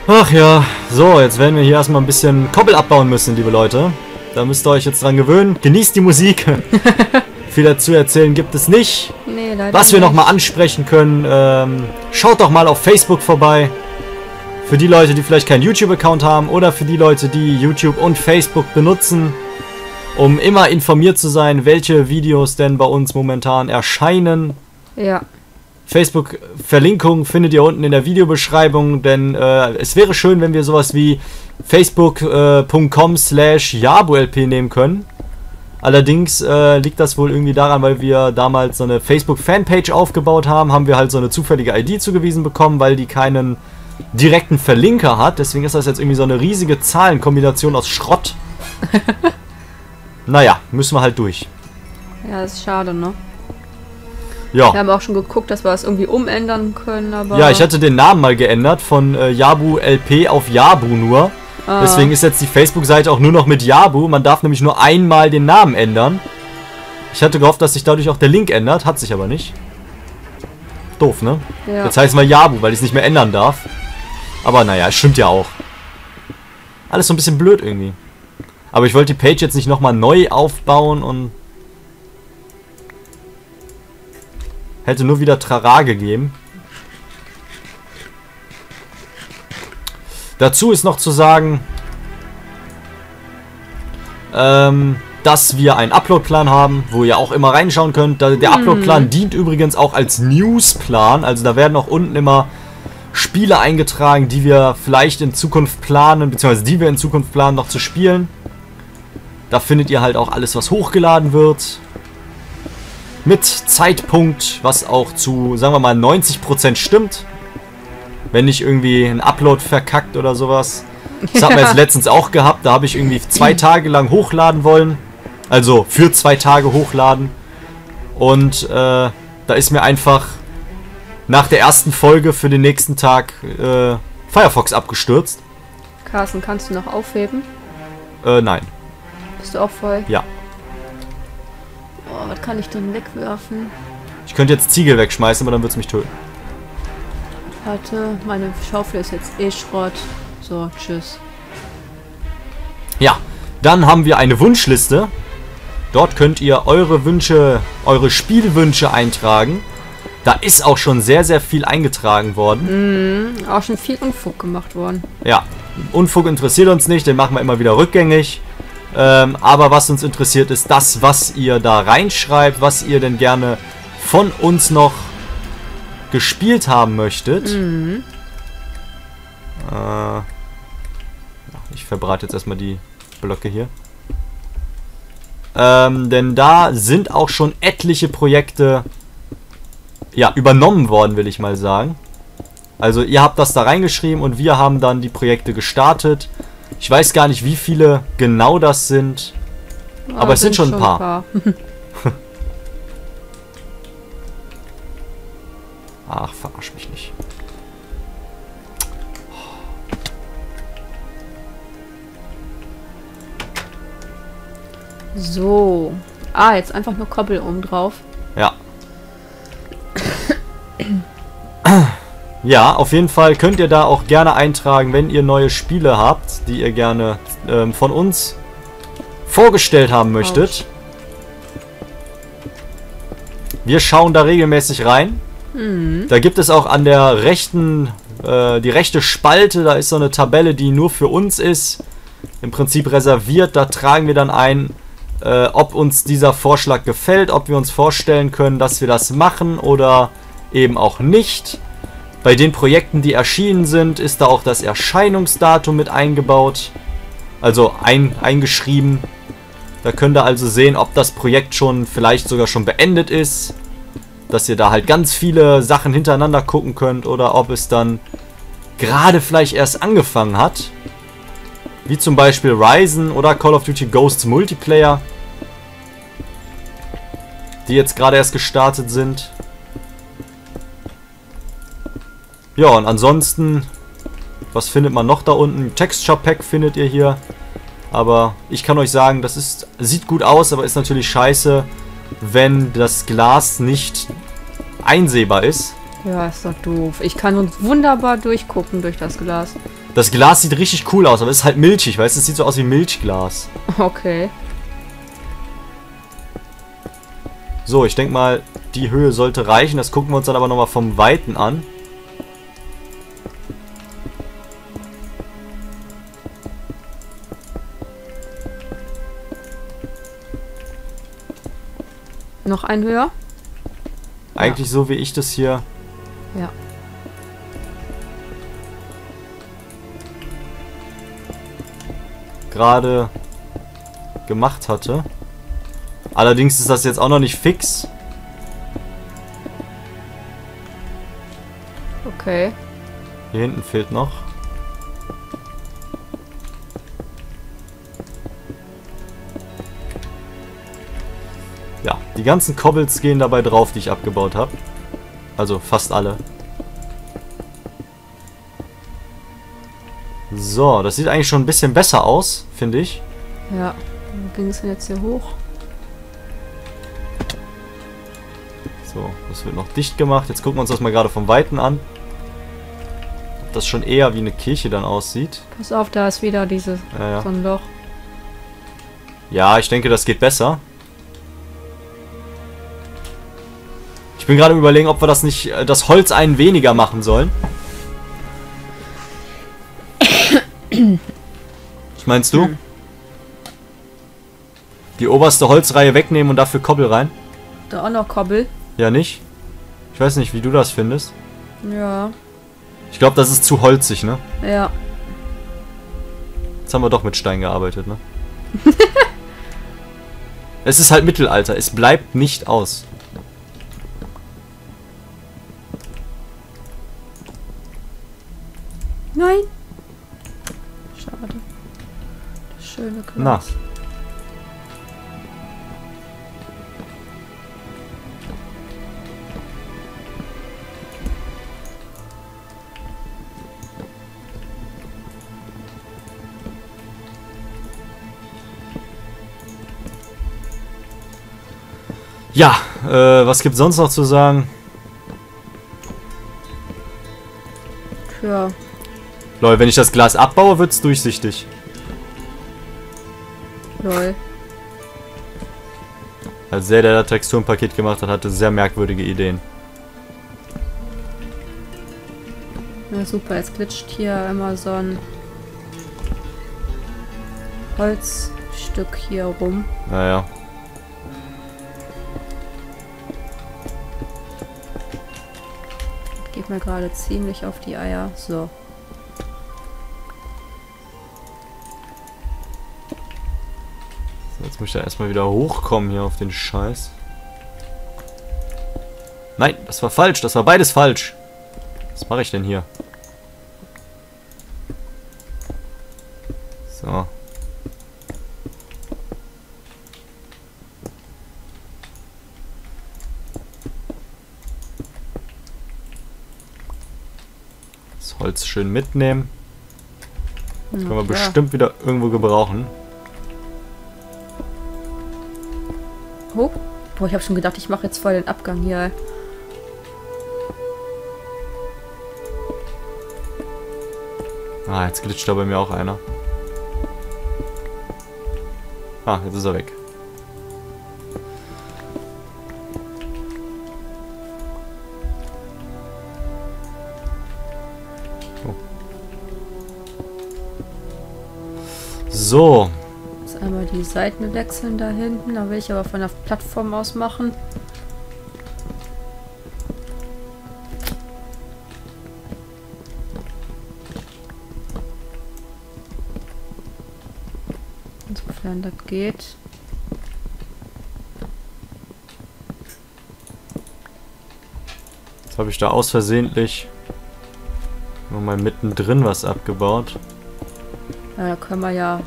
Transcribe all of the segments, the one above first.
Ach ja, so, jetzt werden wir hier erstmal ein bisschen Koppel abbauen müssen, liebe Leute. Da müsst ihr euch jetzt dran gewöhnen. Genießt die Musik. Viel dazu erzählen gibt es nicht. Nee, leider Was wir nicht. nochmal ansprechen können, schaut doch mal auf Facebook vorbei. Für die Leute, die vielleicht keinen YouTube-Account haben oder für die Leute, die YouTube und Facebook benutzen, um immer informiert zu sein, welche Videos denn bei uns momentan erscheinen. Ja. Facebook-Verlinkung findet ihr unten in der Videobeschreibung, denn es wäre schön, wenn wir sowas wie facebook.com/jabulp nehmen können. Allerdings liegt das wohl irgendwie daran, weil wir damals so eine Facebook-Fanpage aufgebaut haben, haben wir halt so eine zufällige ID zugewiesen bekommen, weil die keinen direkten Verlinker hat. Deswegen ist das jetzt irgendwie so eine riesige Zahlenkombination aus Schrott. Naja, müssen wir halt durch. Ja, das ist schade, ne? Ja. Wir haben auch schon geguckt, dass wir das irgendwie umändern können, aber... Ja, ich hatte den Namen mal geändert von JabuLP auf Jabu nur. Deswegen ist jetzt die Facebook-Seite auch nur noch mit Jabu. Man darf nämlich nur einmal den Namen ändern. Ich hatte gehofft, dass sich dadurch auch der Link ändert. Hat sich aber nicht. Doof, ne? Ja. Jetzt heißt es mal Jabu, weil ich es nicht mehr ändern darf. Aber naja, es stimmt ja auch. Alles so ein bisschen blöd irgendwie. Aber ich wollte die Page jetzt nicht nochmal neu aufbauen und... Hätte nur wieder Trara gegeben. Dazu ist noch zu sagen, dass wir einen Upload-Plan haben, wo ihr auch immer reinschauen könnt. Der Upload-Plan dient übrigens auch als News-Plan. Also da werden auch unten immer Spiele eingetragen, die wir vielleicht in Zukunft planen, beziehungsweise die wir in Zukunft planen, noch zu spielen. Da findet ihr halt auch alles, was hochgeladen wird. Mit Zeitpunkt, was auch zu, sagen wir mal, 90% stimmt. Wenn nicht irgendwie ein Upload verkackt oder sowas. Das hat man jetzt letztens auch gehabt. Da habe ich irgendwie 2 Tage lang hochladen wollen. Also für 2 Tage hochladen. Und da ist mir einfach nach der ersten Folge für den nächsten Tag Firefox abgestürzt. Carsten, kannst du noch aufheben? Nein. Bist du auch voll? Ja. Oh, was kann ich denn wegwerfen? Ich könnte jetzt Ziegel wegschmeißen, aber dann wird es mich töten. Warte, meine Schaufel ist jetzt eh Schrott. So, tschüss. Ja, dann haben wir eine Wunschliste. Dort könnt ihr eure Wünsche, eure Spielwünsche eintragen. Da ist auch schon sehr, sehr viel eingetragen worden. Auch schon viel Unfug gemacht worden. Ja, Unfug interessiert uns nicht, den machen wir immer wieder rückgängig. Aber was uns interessiert, ist das, was ihr da reinschreibt, was ihr denn gerne von uns noch gespielt haben möchtet. Ich verbrate jetzt erstmal die Blöcke hier. Denn da sind auch schon etliche Projekte ja, übernommen worden, will ich mal sagen. Also ihr habt das da reingeschrieben und wir haben dann die Projekte gestartet. Ich weiß gar nicht, wie viele genau das sind. Ja, aber es sind schon ein paar. Ach, verarsch mich nicht. So. Ah, jetzt einfach nur Koppel oben drauf. Ja. Ja, auf jeden Fall könnt ihr da auch gerne eintragen, wenn ihr neue Spiele habt, die ihr gerne von uns vorgestellt haben möchtet. Wir schauen da regelmäßig rein. Da gibt es auch an der rechten, die rechte Spalte, da ist so eine Tabelle, die nur für uns ist. Im Prinzip reserviert, da tragen wir dann ein, ob uns dieser Vorschlag gefällt, ob wir uns vorstellen können, dass wir das machen oder eben auch nicht. Bei den Projekten, die erschienen sind, ist da auch das Erscheinungsdatum mit eingebaut. Also eingeschrieben. Da könnt ihr also sehen, ob das Projekt schon vielleicht sogar schon beendet ist. Dass ihr da halt ganz viele Sachen hintereinander gucken könnt. Oder ob es dann gerade vielleicht erst angefangen hat. Wie zum Beispiel Ryzen oder Call of Duty Ghosts Multiplayer. Die jetzt gerade erst gestartet sind. Ja, und ansonsten, was findet man noch da unten? Texture Pack findet ihr hier. Aber ich kann euch sagen, das sieht gut aus, aber ist natürlich scheiße, wenn das Glas nicht einsehbar ist. Ja, ist doch doof. Ich kann uns wunderbar durchgucken durch das Glas. Das Glas sieht richtig cool aus, aber es ist halt milchig, weißt du? Es sieht so aus wie Milchglas. Okay. So, ich denke mal, die Höhe sollte reichen. Das gucken wir uns dann aber nochmal vom Weiten an. Noch ein höher? Eigentlich so, wie ich das hier... Ja. gerade gemacht hatte. Allerdings ist das jetzt auch noch nicht fix. Okay. Hier hinten fehlt noch. Ja, die ganzen Cobbles gehen dabei drauf, die ich abgebaut habe. Also fast alle. So, das sieht eigentlich schon ein bisschen besser aus, finde ich. Ja, wo ging es denn jetzt hier hoch? So, das wird noch dicht gemacht. Jetzt gucken wir uns das mal gerade vom Weiten an. Ob das schon eher wie eine Kirche dann aussieht. Pass auf, da ist wieder diese so ein Loch. Ja, ich denke, das geht besser. Ich bin gerade überlegen, ob wir das nicht, das Holz einen weniger machen sollen. Was meinst du? Die oberste Holzreihe wegnehmen und dafür Kobbel rein? Da auch noch Kobbel. Ja, nicht? Ich weiß nicht, wie du das findest. Ja. Ich glaube, das ist zu holzig, ne? Ja. Jetzt haben wir doch mit Stein gearbeitet, ne? Es ist halt Mittelalter. Es bleibt nicht aus. Nein. Schade. Das schöne Glas. Na. Ja, was gibt's sonst noch zu sagen? Ja. Lol, wenn ich das Glas abbaue, wird's durchsichtig. Lol. Also der da Texturenpaket gemacht hat, hatte sehr merkwürdige Ideen. Ja, super, jetzt glitscht hier immer so ein Holzstück hier rum. Naja. Geht mir gerade ziemlich auf die Eier. So. Jetzt muss ich da erstmal wieder hochkommen hier auf den Scheiß. Nein, das war falsch. Das war beides falsch. Was mache ich denn hier? So. Das Holz schön mitnehmen. Das können wir bestimmt wieder irgendwo gebrauchen. Oh. Boah, ich habe schon gedacht, ich mache jetzt voll den Abgang hier. Ah, jetzt glitscht da bei mir auch einer. Ah, jetzt ist er weg. Oh. So. Jetzt einmal die Seiten wechseln da hinten. Da will ich aber von der Plattform aus machen. Insofern das geht. Jetzt habe ich da aus versehentlich nur mal mittendrin was abgebaut. Ja, da können wir ja...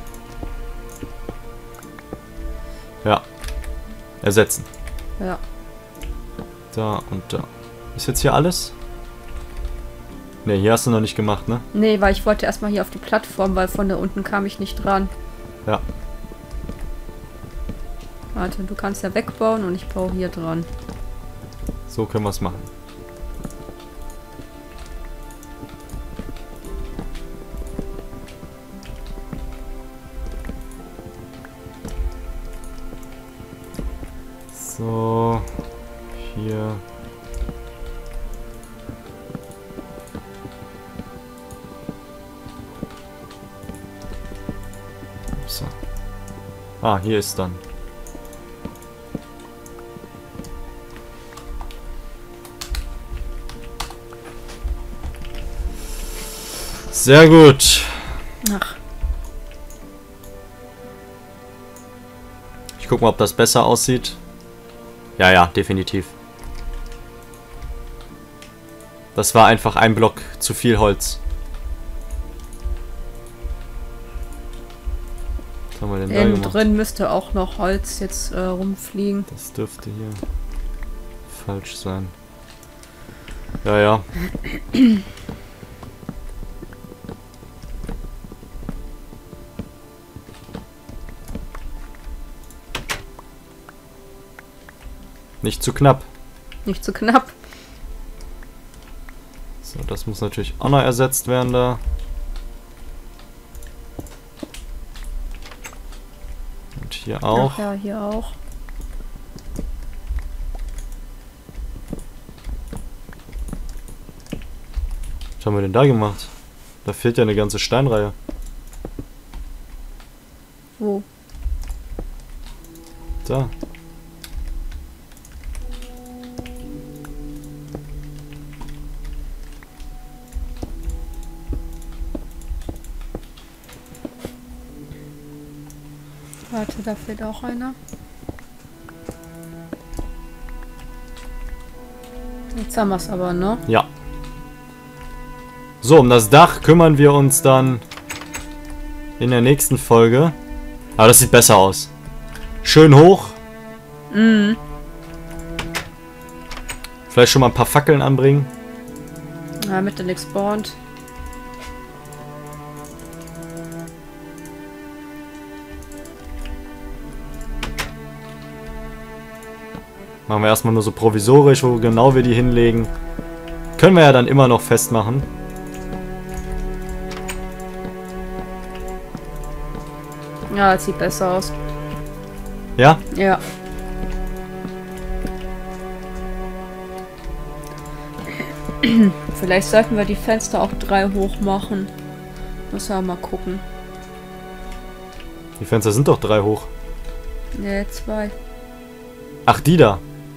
Ja. Ersetzen. Ja. Da und da. Ist jetzt hier alles? Ne, hier hast du noch nicht gemacht, ne? Nee, weil ich wollte erstmal hier auf die Plattform, weil von da unten kam ich nicht dran. Ja. Warte, du kannst ja wegbauen und ich baue hier dran. So können wir es machen. So. Hier. So. Ah, hier ist dann. Sehr gut. Ach. Ich guck mal, ob das besser aussieht. Ja, ja, definitiv. Das war einfach ein Block zu viel Holz. Was haben wir denn da Innen gemacht? drin müsste auch noch Holz jetzt rumfliegen. Das dürfte hier falsch sein. Ja, ja. Nicht zu knapp. Nicht zu knapp. So, das muss natürlich auch noch ersetzt werden da. Und hier auch. Ach ja, hier auch. Was haben wir denn da gemacht? Da fehlt ja eine ganze Steinreihe. Wo? Da. Warte, da fehlt auch einer. Jetzt haben wir es aber, ne? Ja. So, um das Dach kümmern wir uns dann in der nächsten Folge. Aber das sieht besser aus. Schön hoch. Mhm. Vielleicht schon mal ein paar Fackeln anbringen. Ja, damit der nichts spawnt. Machen wir erstmal nur so provisorisch, wo genau wir die hinlegen. Können wir ja dann immer noch festmachen. Ja, das sieht besser aus. Ja? Ja. Vielleicht sollten wir die Fenster auch 3 hoch machen. Müssen wir mal gucken. Die Fenster sind doch 3 hoch. Ne, 2. Ach, die da.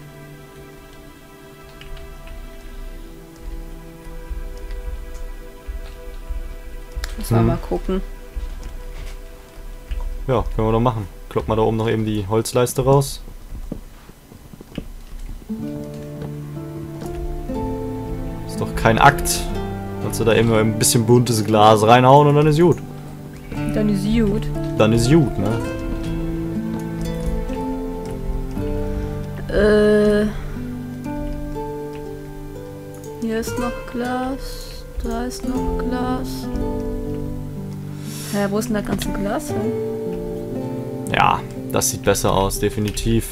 Müssen wir mal gucken. Ja, können wir doch machen. Kloppen wir da oben noch eben die Holzleiste raus. Ist doch kein Akt. Kannst du da eben nur ein bisschen buntes Glas reinhauen und dann ist gut. Dann ist gut. Dann ist gut, ne? Hier ist noch Glas. Da ist noch Glas. Hä, wo ist denn das ganze Glas hin? Ja, das sieht besser aus, definitiv.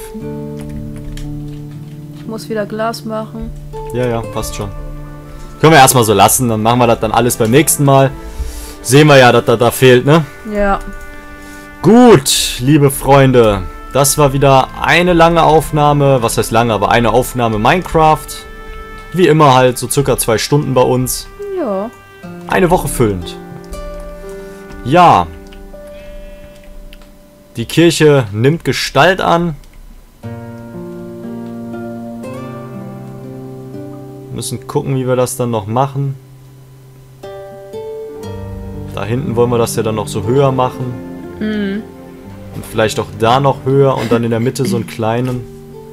Ich muss wieder Glas machen. Ja, ja, passt schon. Können wir erstmal so lassen, dann machen wir das dann alles beim nächsten Mal. Sehen wir ja, dass das da fehlt, ne? Ja. Gut, liebe Freunde. Das war wieder eine lange Aufnahme. Was heißt lange, aber eine Aufnahme Minecraft. Wie immer halt so circa 2 Stunden bei uns. Ja. Eine Woche füllend. Ja. Die Kirche nimmt Gestalt an. Müssen gucken, wie wir das dann noch machen. Da hinten wollen wir das ja dann noch so höher machen. Mhm. Und vielleicht auch da noch höher und dann in der Mitte so einen kleinen.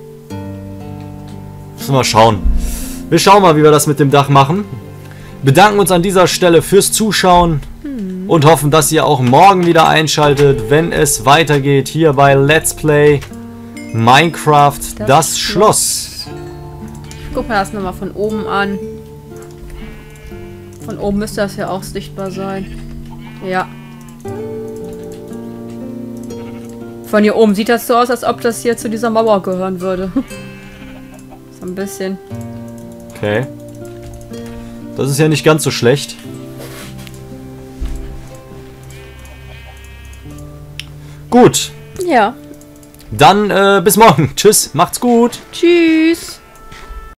Müssen wir mal schauen. Wir schauen mal, wie wir das mit dem Dach machen. Bedanken uns an dieser Stelle fürs Zuschauen. Und hoffen, dass ihr auch morgen wieder einschaltet, wenn es weitergeht hier bei Let's Play Minecraft das Schloss. Ich guck mir das nochmal von oben an. Von oben müsste das ja auch sichtbar sein. Ja. Von hier oben sieht das so aus, als ob das hier zu dieser Mauer gehören würde. So ein bisschen. Okay. Das ist ja nicht ganz so schlecht. Gut. Ja. Dann bis morgen. Tschüss, macht's gut. Tschüss.